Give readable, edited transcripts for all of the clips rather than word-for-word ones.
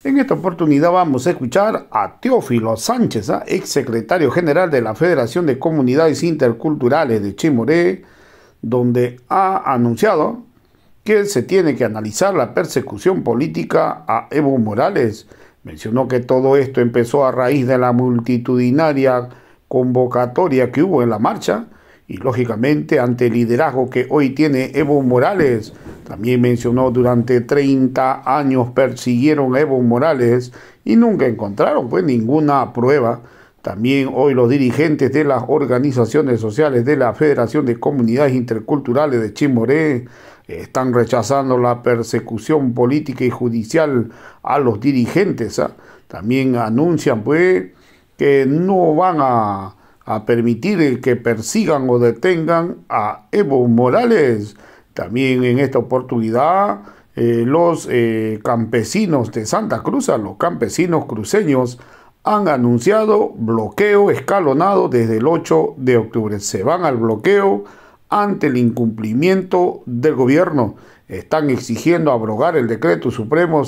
En esta oportunidad vamos a escuchar a Teófilo Sánchez, ex secretario general de la Federación de Comunidades Interculturales de Chimoré, donde ha anunciado que se tiene que analizar la persecución política a Evo Morales. Mencionó que todo esto empezó a raíz de la multitudinaria convocatoria que hubo en la marcha y lógicamente ante el liderazgo que hoy tiene Evo Morales. También mencionó durante 30 años persiguieron a Evo Morales y nunca encontraron ninguna prueba. También hoy los dirigentes de las organizaciones sociales de la Federación de Comunidades Interculturales de Chimoré están rechazando la persecución política y judicial a los dirigentes. También anuncian que no van a permitir que persigan o detengan a Evo Morales. También en esta oportunidad los campesinos de Santa Cruz, los campesinos cruceños, han anunciado bloqueo escalonado desde el 8 de octubre. Se van al bloqueo ante el incumplimiento del gobierno. Están exigiendo abrogar el decreto supremo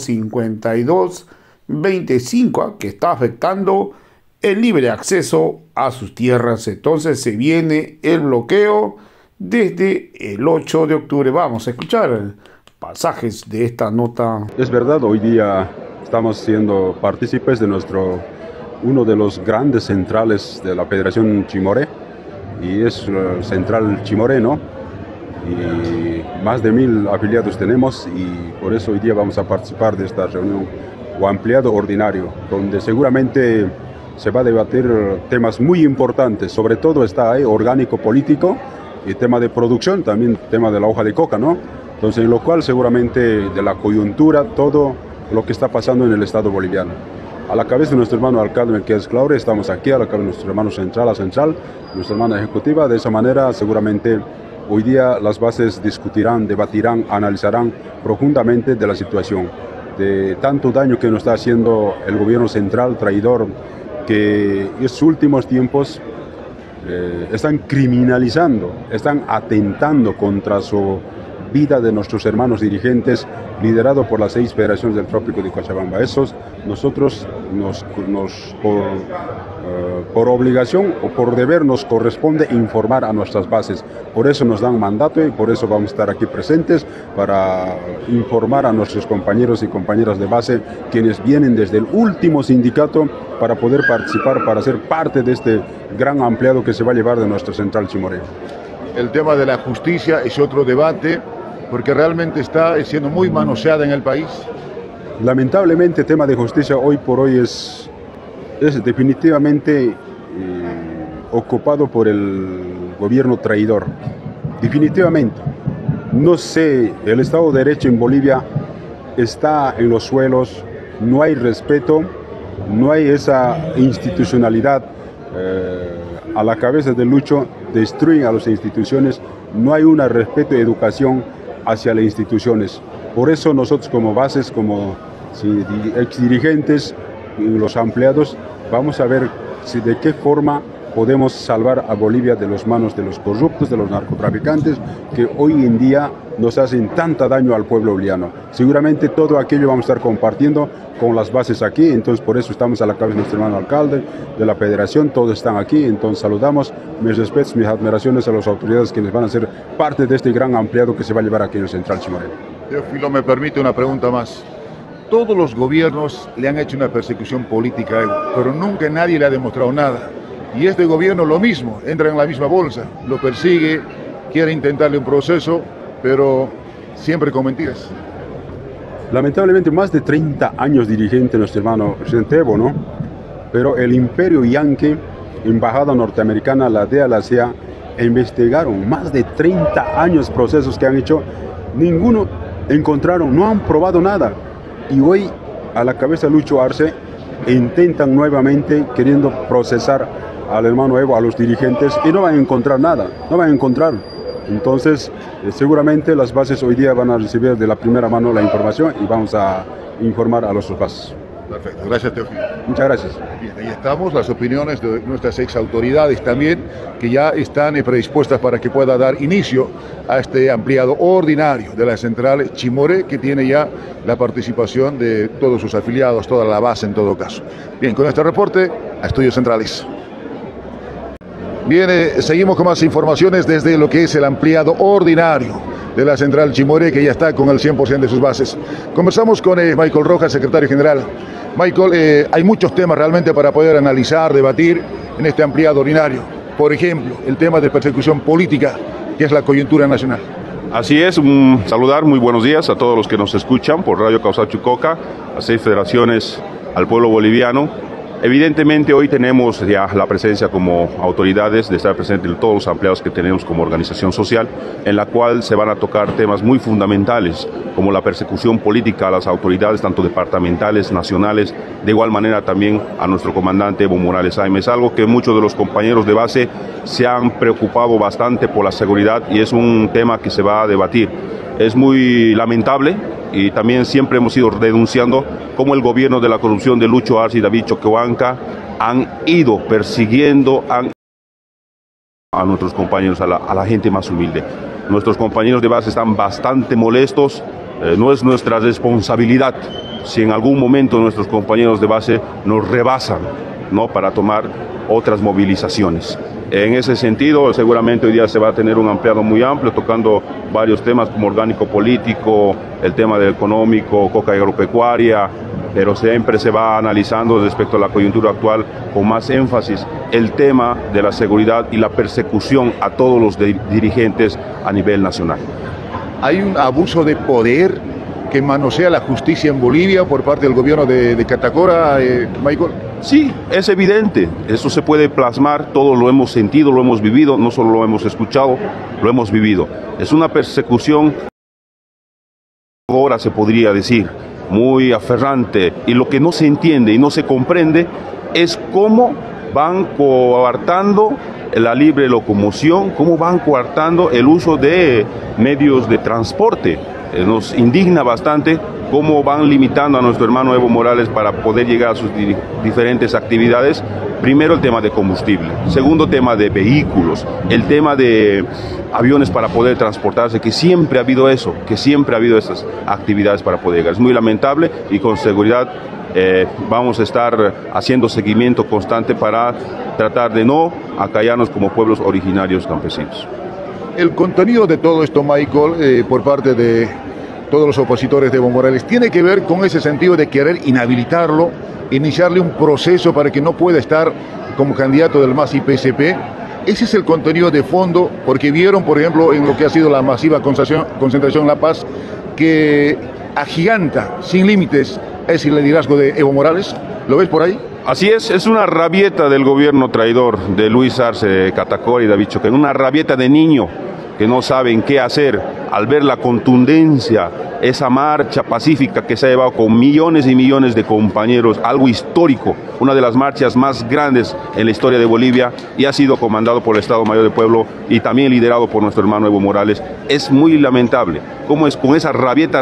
5225 que está afectando el libre acceso a sus tierras. Entonces se viene el bloqueo desde el 8 de octubre. Vamos a escuchar pasajes de esta nota. Es verdad, hoy día estamos siendo partícipes de uno de los grandes centrales de la Federación Chimoré, y es el Central Chimoré, ¿no? Y más de 1000 afiliados tenemos, y por eso hoy día vamos a participar de esta reunión o ampliado ordinario, donde seguramente se va a debatir temas muy importantes. Sobre todo está ahí orgánico político y tema de producción, también tema de la hoja de coca, ¿no? Entonces, en lo cual seguramente de la coyuntura, todo lo que está pasando en el Estado boliviano. A la cabeza de nuestro hermano alcalde Melquiades Claure, estamos aquí, a la cabeza de nuestro hermano central, nuestra hermana ejecutiva. De esa manera, seguramente hoy día las bases discutirán, debatirán, analizarán profundamente de la situación, de tanto daño que nos está haciendo el gobierno central traidor, que en estos últimos tiempos están criminalizando, están atentando contra su vida de nuestros hermanos dirigentes, liderado por las 6 federaciones del Trópico de Cochabamba. Esos nosotros por obligación o por deber nos corresponde informar a nuestras bases. Por eso nos dan mandato y por eso vamos a estar aquí presentes para informar a nuestros compañeros y compañeras de base, quienes vienen desde el último sindicato para poder participar, para ser parte de este gran ampliado que se va a llevar de nuestra Central Chimoré. El tema de la justicia es otro debate, porque realmente está siendo muy manoseada en el país. Lamentablemente el tema de justicia hoy por hoy es definitivamente ocupado por el gobierno traidor. Definitivamente. No sé, el Estado de Derecho en Bolivia está en los suelos, no hay respeto, no hay esa institucionalidad. A la cabeza de Lucho destruyen a las instituciones, no hay un respeto y educación hacia las instituciones. Por eso nosotros como bases, como exdirigentes y los ampliados, vamos a ver de qué forma podemos salvar a Bolivia de las manos de los corruptos, de los narcotraficantes, que hoy en día nos hacen tanta daño al pueblo boliviano. Seguramente todo aquello vamos a estar compartiendo con las bases aquí, entonces por eso estamos a la cabeza de nuestro hermano alcalde, de la federación, todos están aquí, entonces saludamos, mis respetos, mis admiraciones a las autoridades quienes van a ser parte de este gran ampliado que se va a llevar aquí en el Central Chimoré. Teófilo, me permite una pregunta más. Todos los gobiernos le han hecho una persecución política a Evo, pero nunca nadie le ha demostrado nada. Y este gobierno lo mismo, entra en la misma bolsa, lo persigue, quiere intentarle un proceso, pero siempre con mentiras. Lamentablemente más de 30 años dirigente nuestro hermano presidente Evo, ¿no? Pero el imperio yanqui, embajada norteamericana, la DEA, la CIA, investigaron más de 30 años procesos que han hecho, ninguno encontraron, no han probado nada. Y hoy a la cabeza de Lucho Arce intentan nuevamente queriendo procesar al hermano Evo, a los dirigentes, y no van a encontrar nada, no van a encontrar. Entonces, seguramente las bases hoy día van a recibir de la primera mano la información y vamos a informar a nuestras bases. Perfecto, gracias Teófilo. Muchas gracias. Bien, ahí estamos, las opiniones de nuestras ex autoridades también, que ya están predispuestas para que pueda dar inicio a este ampliado ordinario de la central Chimoré, que tiene ya la participación de todos sus afiliados, toda la base en todo caso. Bien, con este reporte a Estudios Centrales. Bien, seguimos con más informaciones desde lo que es el ampliado ordinario de la central Chimoré, que ya está con el 100% de sus bases. Conversamos con Michael Rojas, secretario general. Michael, hay muchos temas realmente para poder analizar, debatir en este ampliado ordinario. Por ejemplo, el tema de persecución política, que es la coyuntura nacional. Así es, saludar, muy buenos días a todos los que nos escuchan por Radio Causal Chucoca, a 6 federaciones, al pueblo boliviano. Evidentemente hoy tenemos ya la presencia como autoridades de estar presentes todos los empleados que tenemos como organización social, en la cual se van a tocar temas muy fundamentales como la persecución política a las autoridades tanto departamentales, nacionales, de igual manera también a nuestro comandante Evo Morales Jaime. Es algo que muchos de los compañeros de base se han preocupado bastante por la seguridad y es un tema que se va a debatir. Es muy lamentable y también siempre hemos ido denunciando cómo el gobierno de la corrupción de Lucho Arce y David Choquehuanca han ido persiguiendo a nuestros compañeros, a la gente más humilde. Nuestros compañeros de base están bastante molestos, no es nuestra responsabilidad si en algún momento nuestros compañeros de base nos rebasan, ¿no?, para tomar otras movilizaciones. En ese sentido, seguramente hoy día se va a tener un ampliado muy amplio, tocando varios temas como orgánico político, el tema del económico, coca y agropecuaria, pero siempre se va analizando respecto a la coyuntura actual con más énfasis el tema de la seguridad y la persecución a todos los dirigentes a nivel nacional. Hay un abuso de poder que manosea la justicia en Bolivia por parte del gobierno de Catacora, Michael. Sí, es evidente, eso se puede plasmar, todos lo hemos sentido, lo hemos vivido, no solo lo hemos escuchado, lo hemos vivido. Es una persecución, ahora se podría decir, muy aferrante, y lo que no se entiende y no se comprende es cómo van coartando la libre locomoción, cómo van coartando el uso de medios de transporte. Nos indigna bastante cómo van limitando a nuestro hermano Evo Morales para poder llegar a sus diferentes actividades. Primero el tema de combustible, segundo tema de vehículos, el tema de aviones para poder transportarse, que siempre ha habido eso, que siempre ha habido esas actividades para poder llegar. Es muy lamentable y con seguridad vamos a estar haciendo seguimiento constante para tratar de no acallarnos como pueblos originarios campesinos. El contenido de todo esto, Michael, por parte de todos los opositores de Evo Morales, tiene que ver con ese sentido de querer inhabilitarlo, iniciarle un proceso para que no pueda estar como candidato del MAS y PSP. Ese es el contenido de fondo, porque vieron, por ejemplo, en lo que ha sido la masiva concentración en La Paz, que agiganta sin límites ese liderazgo de Evo Morales. ¿Lo ves por ahí? Así es una rabieta del gobierno traidor de Luis Arce, Catacora y David Choquehuanca, una rabieta de niño que no saben qué hacer al ver la contundencia, esa marcha pacífica que se ha llevado con millones y millones de compañeros, algo histórico, una de las marchas más grandes en la historia de Bolivia, y ha sido comandado por el Estado Mayor del Pueblo y también liderado por nuestro hermano Evo Morales. Es muy lamentable cómo es con esa rabieta,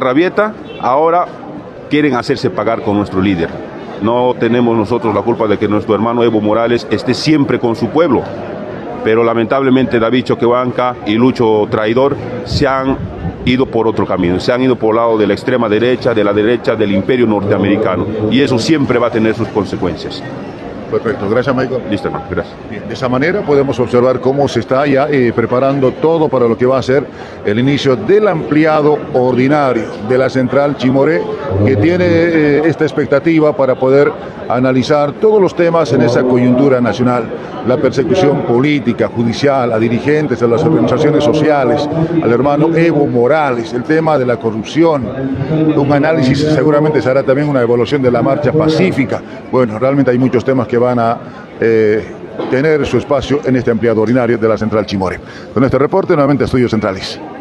ahora quieren hacerse pagar con nuestro líder. No tenemos nosotros la culpa de que nuestro hermano Evo Morales esté siempre con su pueblo, pero lamentablemente David Choquehuanca y Lucho Traidor se han ido por otro camino, se han ido por el lado de la extrema derecha, de la derecha del imperio norteamericano, y eso siempre va a tener sus consecuencias. Perfecto, gracias Michael. Listo, hermano, gracias. Bien, de esa manera podemos observar cómo se está ya preparando todo para lo que va a ser el inicio del ampliado ordinario de la central Chimoré, que tiene esta expectativa para poder analizar todos los temas en esa coyuntura nacional, la persecución política, judicial, a dirigentes, a las organizaciones sociales, al hermano Evo Morales, el tema de la corrupción, un análisis, seguramente se hará también una evaluación de la marcha pacífica. Bueno, realmente hay muchos temas que van a tener su espacio en este ampliado ordinario de la central Chimoré. Con este reporte, nuevamente Estudios Centrales.